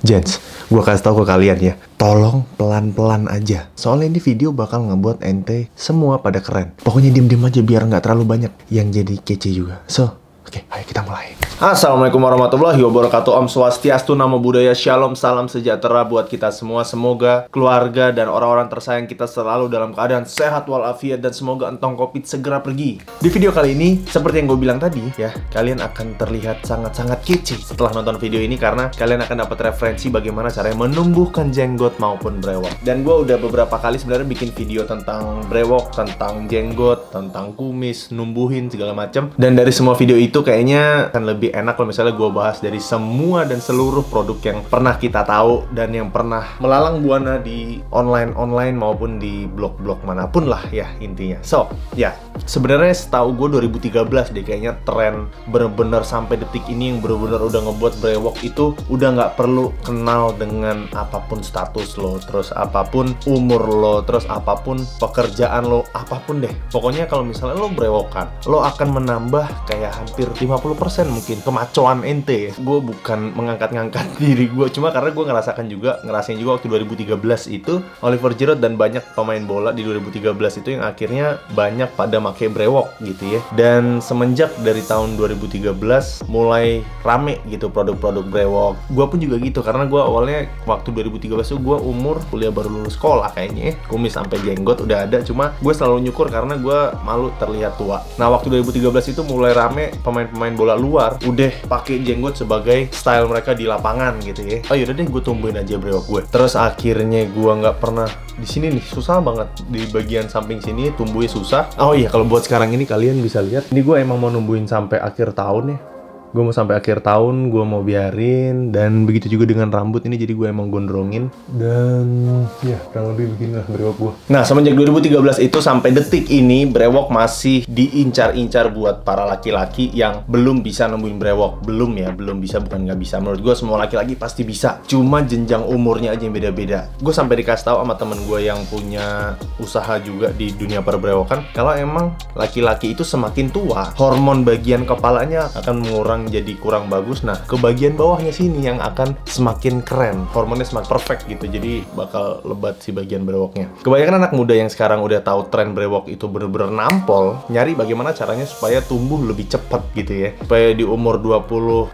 Gents, gue kasih tau ke kalian ya, tolong pelan-pelan aja. Soalnya ini video bakal ngebuat ente semua pada keren. Pokoknya diem-diem aja biar nggak terlalu banyak yang jadi kece juga. So, oke, ayo kita mulai. Assalamualaikum warahmatullahi wabarakatuh. Om Swastiastu, Namo Buddhaya, Shalom, salam sejahtera buat kita semua. Semoga keluarga dan orang-orang tersayang kita selalu dalam keadaan sehat walafiat dan semoga entong Covid segera pergi. Di video kali ini, seperti yang gue bilang tadi ya, kalian akan terlihat sangat-sangat kece setelah nonton video ini karena kalian akan dapat referensi bagaimana caranya menumbuhkan jenggot maupun brewok. Dan gue udah beberapa kali sebenarnya bikin video tentang brewok, tentang jenggot, tentang kumis, numbuhin segala macam. Dan dari semua video itu kayaknya akan lebih enak kalau misalnya gue bahas dari semua dan seluruh produk yang pernah kita tahu dan yang pernah melalang buana di online maupun di blog-blog manapun lah ya intinya. So, ya sebenarnya setahu gue 2013 deh kayaknya tren bener-bener sampai detik ini yang bener-bener udah ngebuat brewok itu udah nggak perlu kenal dengan apapun status lo, terus apapun umur lo, terus apapun pekerjaan lo, apapun deh. Pokoknya kalau misalnya lo brewokan, lo akan menambah kayak hampir 50% mungkin kemacoan ente. Gue bukan mengangkat-ngangkat diri gue, cuma karena gue ngerasain juga waktu 2013 itu Oliver Giroud dan banyak pemain bola di 2013 itu yang akhirnya banyak pada make brewok gitu ya. Dan semenjak dari tahun 2013 mulai rame gitu produk-produk brewok. Gue pun juga gitu karena gue awalnya waktu 2013 itu gue umur kuliah baru lulus sekolah kayaknya ya. Kumis sampai jenggot udah ada, cuma gue selalu nyukur karena gue malu terlihat tua. Nah waktu 2013 itu mulai rame pemain-pemain bola luar udah pakai jenggot sebagai style mereka di lapangan gitu ya. Oh yaudah deh gue tumbuhin aja brewok gue. Terus akhirnya gue nggak pernah di sini nih, susah banget di bagian samping sini tumbuhnya susah. Oh iya, kalau buat sekarang ini kalian bisa lihat, ini gue emang mau numbuhin sampai akhir tahun ya. Gue mau sampai akhir tahun, gue mau biarin. Dan begitu juga dengan rambut ini, jadi gue emang gondrongin. Dan ya, kurang lebih beginilah brewok gue. Nah, semenjak 2013 itu sampai detik ini, brewok masih diincar-incar buat para laki-laki yang belum bisa nemuin brewok. Belum ya, belum bisa, bukan nggak bisa. Menurut gue semua laki-laki pasti bisa. Cuma jenjang umurnya aja yang beda-beda. Gue sampai dikasih tahu sama temen gue yang punya usaha juga di dunia perbrewokan, kalau emang laki-laki itu semakin tua, hormon bagian kepalanya akan mengurang jadi kurang bagus. Nah, ke bagian bawahnya sini yang akan semakin keren, hormonnya semakin perfect gitu, jadi bakal lebat si bagian brewoknya. Kebanyakan anak muda yang sekarang udah tahu tren brewok itu bener-bener nampol, nyari bagaimana caranya supaya tumbuh lebih cepat gitu ya, supaya di umur 25,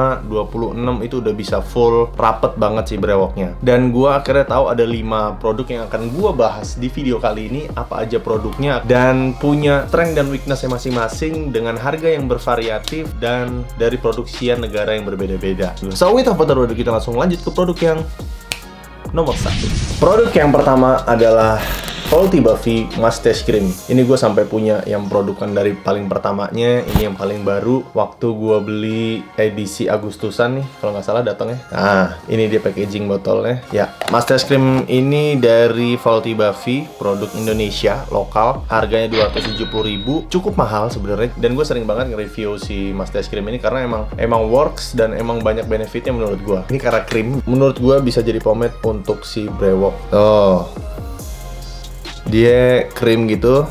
26 itu udah bisa full rapet banget si brewoknya. Dan gua akhirnya tahu ada 5 produk yang akan gua bahas di video kali ini, apa aja produknya dan punya strength dan weakness-nya masing-masing dengan harga yang bervariatif dan dari produksian negara yang berbeda-beda. So, without further ado, kita langsung lanjut ke produk yang nomor 1. Produk yang pertama adalah Faulty Buffy Mustache Cream. Ini gue sampai punya yang produkan dari paling pertamanya. Ini yang paling baru. Waktu gue beli edisi Agustusan nih, kalau nggak salah datangnya. Nah, ini dia packaging botolnya. Ya, Mustache Cream ini dari Faulty Buffy, produk Indonesia, lokal. Harganya 270.000. Cukup mahal sebenarnya. Dan gue sering banget nge-review si Mustache Cream ini karena emang works dan emang banyak benefitnya menurut gue. Ini karena krim, menurut gue bisa jadi pomade untuk si brewok. Oh. Dia krim gitu.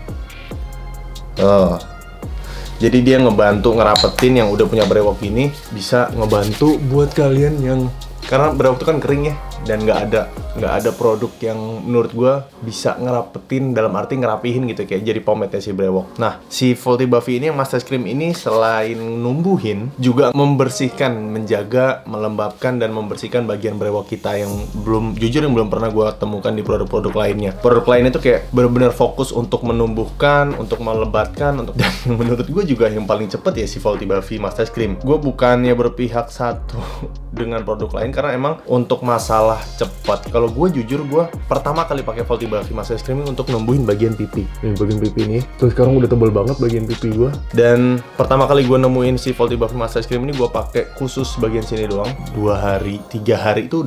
Oh. Jadi dia ngebantu ngerapetin yang udah punya brewok ini, bisa ngebantu buat kalian yang karena brewok itu kan kering ya, dan nggak ada produk yang menurut gue bisa ngerapetin, dalam arti ngerapihin gitu kayak jadi pomade si brewok. Nah, si Faulty Buffy ini yang Mustache Cream ini selain numbuhin juga membersihkan, menjaga, melembabkan dan membersihkan bagian brewok kita yang belum pernah gue temukan di produk-produk lainnya. Produk lain itu kayak benar-benar fokus untuk menumbuhkan, untuk melebatkan, untuk dan menurut gue juga yang paling cepet ya si Faulty Buffy Mustache Cream. Gue bukannya berpihak satu dengan produk lain karena emang untuk masalah cepat. Kalau gue jujur, gue pertama kali pakai Faulty Buffy Mustache Cream untuk numbuhin bagian pipi. Ini bagian pipi ini. Terus sekarang udah tebal banget bagian pipi gue. Dan pertama kali gue nemuin si Faulty Buffy Mustache Cream ini gue pakai khusus bagian sini doang. 2 hari, 3 hari itu udah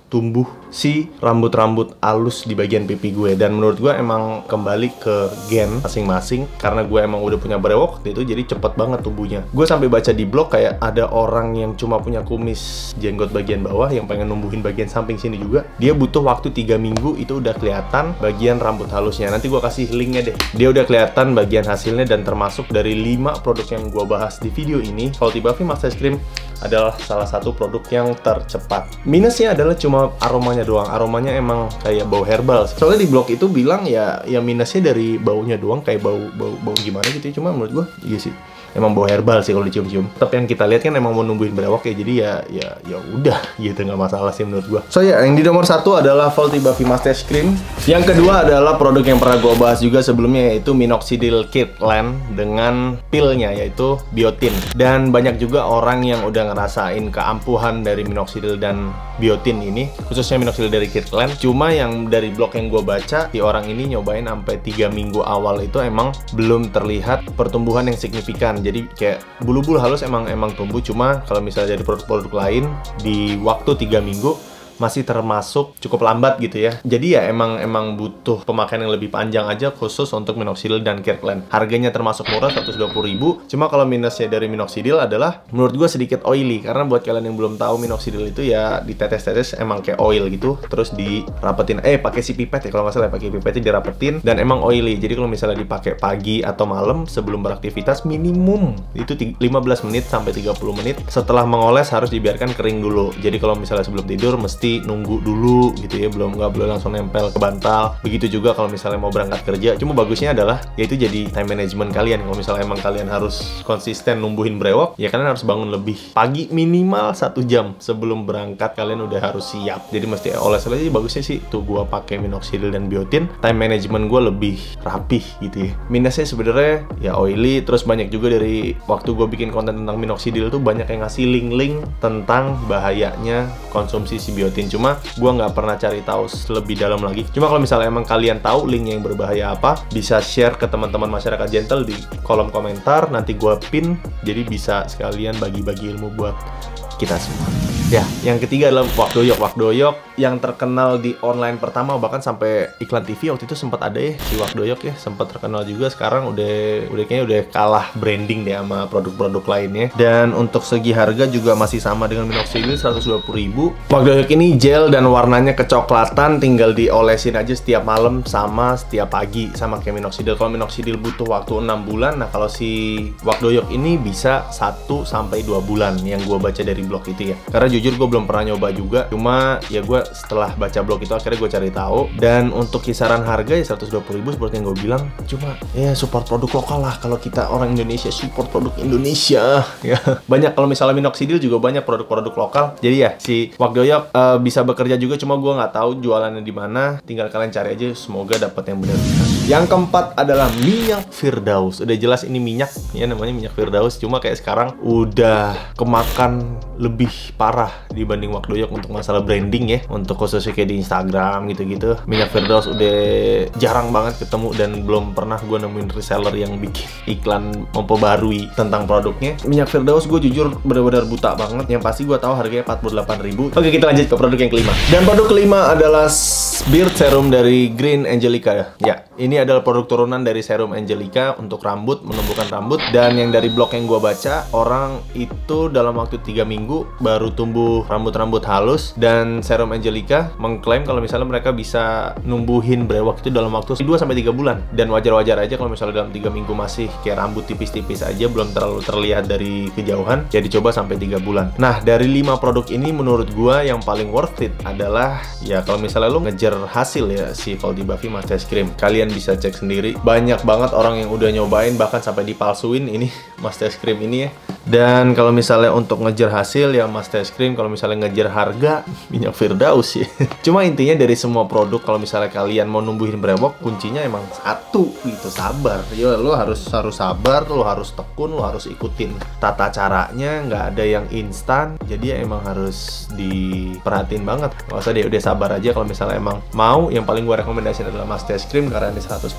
tumbuh si rambut-rambut halus di bagian pipi gue. Dan menurut gue emang kembali ke gen masing-masing, karena gue emang udah punya brewok waktu itu, jadi cepet banget tumbuhnya. Gue sampai baca di blog kayak ada orang yang cuma punya kumis jenggot bagian bawah yang pengen numbuhin bagian samping sini juga, dia butuh waktu 3 minggu itu udah kelihatan bagian rambut halusnya. Nanti gue kasih linknya deh. Dia udah kelihatan bagian hasilnya, dan termasuk dari 5 produk yang gue bahas di video ini, Faulty Buffy Mustache Cream adalah salah satu produk yang tercepat. Minusnya adalah cuma aromanya doang. Aromanya emang kayak bau herbal. Soalnya di blog itu bilang ya minusnya dari baunya doang, kayak bau gimana gitu. Cuma menurut gua iya sih, emang bau herbal sih kalau dicium-cium. Tapi yang kita lihat kan emang mau numbuhin brewok ya, jadi ya udah gitu, nggak masalah sih menurut gua. So ya, yang di nomor 1 adalah Faulty Buffy Mustache Cream. Yang kedua adalah produk yang pernah gua bahas juga sebelumnya, yaitu Minoxidil Kirkland dengan pilnya, yaitu biotin. Dan banyak juga orang yang udah ngerasain keampuhan dari minoxidil dan biotin ini, khususnya minoxidil dari Kirkland. Cuma yang dari blog yang gue baca, si orang ini nyobain sampai 3 minggu awal itu emang belum terlihat pertumbuhan yang signifikan. Jadi kayak bulu-bulu halus emang tumbuh, cuma kalau misalnya dari produk-produk lain di waktu 3 minggu masih termasuk cukup lambat gitu ya. Jadi ya emang butuh pemakaian yang lebih panjang aja khusus untuk minoxidil dan Kirkland. Harganya termasuk murah, 120.000. Cuma kalau minusnya dari minoxidil adalah menurut gue sedikit oily, karena buat kalian yang belum tahu, minoxidil itu ya ditetes-tetes emang kayak oil gitu, terus dirapetin. Pakai si pipet ya kalau nggak salah, pakai pipetnya dirapetin, dan emang oily. Jadi kalau misalnya dipakai pagi atau malam sebelum beraktivitas, minimum itu 15 menit sampai 30 menit. Setelah mengoles harus dibiarkan kering dulu. Jadi kalau misalnya sebelum tidur mesti nunggu dulu gitu ya, nggak boleh langsung nempel ke bantal. Begitu juga kalau misalnya mau berangkat kerja. Cuma bagusnya adalah yaitu jadi time management kalian. Kalau misalnya emang kalian harus konsisten numbuhin brewok, ya kalian harus bangun lebih pagi, minimal 1 jam sebelum berangkat. Kalian udah harus siap, jadi mesti oles aja. Bagusnya sih tuh gua pakai minoxidil dan biotin, time management gua lebih rapih gitu ya. Minusnya sebenarnya ya oily, terus banyak juga dari waktu gua bikin konten tentang minoxidil tuh banyak yang ngasih link-link tentang bahayanya konsumsi si biotin. Cuma gue nggak pernah cari tahu lebih dalam lagi. Cuma kalau misalnya emang kalian tahu linknya yang berbahaya apa, bisa share ke teman-teman masyarakat gentle di kolom komentar. Nanti gue pin, jadi bisa sekalian bagi-bagi ilmu buat kita semua. Ya, yang ketiga adalah Wakdoyok. Wakdoyok yang terkenal di online pertama, bahkan sampai iklan TV waktu itu sempat ada ya, si Wakdoyok ya, sempat terkenal juga. Sekarang kayaknya udah kalah branding deh sama produk-produk lainnya. Dan untuk segi harga juga masih sama dengan minoxidil, 120.000. Wakdoyok ini gel dan warnanya kecoklatan, tinggal diolesin aja setiap malam sama setiap pagi, sama kayak minoxidil. Kalau minoxidil butuh waktu 6 bulan, nah kalau si Wakdoyok ini bisa 1 sampai 2 bulan yang gue baca dari blog itu ya. Karena jujur gue belum pernah nyoba juga, cuma ya gue setelah baca blog itu akhirnya gue cari tahu. Dan untuk kisaran harga ya 120.000 seperti yang gue bilang. Cuma ya support produk lokal lah, kalau kita orang Indonesia support produk Indonesia ya. Banyak kalau misalnya minoxidil juga banyak produk-produk lokal. Jadi ya si Wakdoyok bisa bekerja juga, cuma gue nggak tahu jualannya di mana. Tinggal kalian cari aja, semoga dapat yang benar. Yang keempat adalah minyak Firdaus. Udah jelas ini minyak ya, namanya minyak Firdaus. Cuma kayak sekarang udah kemakan lebih parah dibanding Wakdoyok untuk masalah branding ya. Untuk khususnya kayak di Instagram gitu-gitu, minyak Firdaus udah jarang banget ketemu, dan belum pernah gue nemuin reseller yang bikin iklan memperbarui tentang produknya. Minyak Firdaus gue jujur benar-benar buta banget. Yang pasti gue tahu harganya 48.000. Oke, kita lanjut ke produk yang kelima. Dan produk kelima adalah Beard Serum dari Green Angelica ya. Ini adalah produk turunan dari serum Angelica untuk rambut, menumbuhkan rambut. Dan yang dari blog yang gue baca, orang itu dalam waktu 3 minggu baru tumbuh rambut-rambut halus. Dan serum Angelica mengklaim kalau misalnya mereka bisa numbuhin brewok itu dalam waktu 2-3 bulan. Dan wajar-wajar aja kalau misalnya dalam 3 minggu masih kayak rambut tipis-tipis aja, belum terlalu terlihat dari kejauhan, ya dicoba sampai 3 bulan. Nah, dari 5 produk ini menurut gue yang paling worth it adalah ya kalau misalnya lo ngejar hasil ya, si Faulty Buffy Mustache Cream. Kalian bisa cek sendiri, banyak banget orang yang udah nyobain, bahkan sampai dipalsuin ini Mustache Cream ini ya. Dan kalau misalnya untuk ngejar hasil ya Mustache Cream, kalau misalnya ngejar harga minyak Firdaus ya. Cuma intinya dari semua produk, kalau misalnya kalian mau numbuhin brewok, kuncinya emang satu gitu, sabar. Ya lo harus sabar, lo harus tekun, lo harus ikutin tata caranya, nggak ada yang instan. Jadi ya emang harus diperhatiin banget. Nggak usah deh, udah sabar aja. Kalau misalnya emang mau, yang paling gue rekomendasiin adalah Mustache Cream karena ini 100%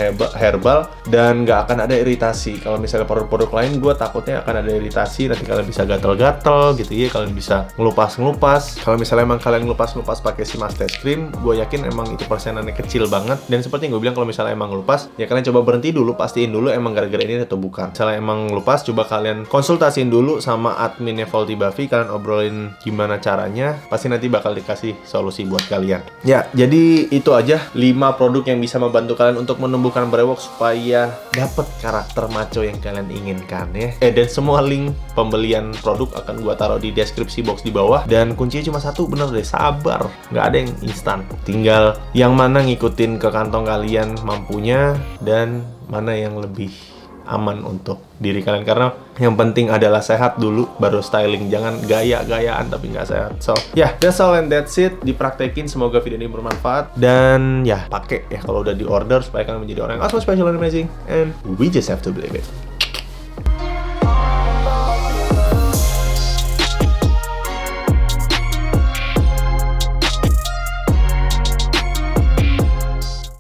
herbal dan nggak akan ada iritasi. Kalau misalnya produk-produk lain, gue takutnya akan ada iritasi, nanti kalian bisa gatel-gatel, simple gitu ya. Kalian bisa ngelupas. Kalau misalnya emang kalian ngelupas pakai si Mustard Cream, gue yakin emang itu persenannya kecil banget. Dan seperti yang gue bilang, kalau misalnya emang ngelupas, ya kalian coba berhenti dulu, pastiin dulu emang gara-gara ini atau bukan. Misalnya emang ngelupas, coba kalian konsultasiin dulu sama adminnya Faulty Buffy, kalian obrolin gimana caranya, pasti nanti bakal dikasih solusi buat kalian. Ya, jadi itu aja 5 produk yang bisa membantu kalian untuk menumbuhkan brewok supaya dapet karakter macho yang kalian inginkan ya. Dan semua link pembelian produk akan gua taruh di deskripsi box di bawah. Dan kuncinya cuma satu, bener deh, sabar. Nggak ada yang instan. Tinggal yang mana ngikutin ke kantong kalian mampunya dan mana yang lebih aman untuk diri kalian. Karena yang penting adalah sehat dulu, baru styling. Jangan gaya-gayaan tapi nggak sehat. So, yeah, that's all and that's it. Dipraktekin, semoga video ini bermanfaat. Dan ya, pakai ya kalau udah di order supaya kalian menjadi orang yang awesome, special, and amazing. And we just have to believe it.